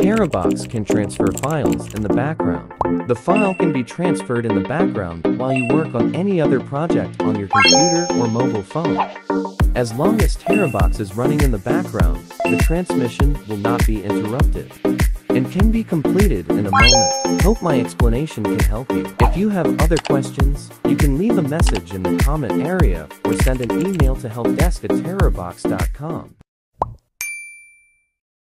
TerraBox can transfer files in the background. The file can be transferred in the background while you work on any other project on your computer or mobile phone. As long as TerraBox is running in the background, the transmission will not be interrupted and can be completed in a moment. Hope my explanation can help you. If you have other questions, you can leave a message in the comment area or send an email to helpdesk@terrabox.com.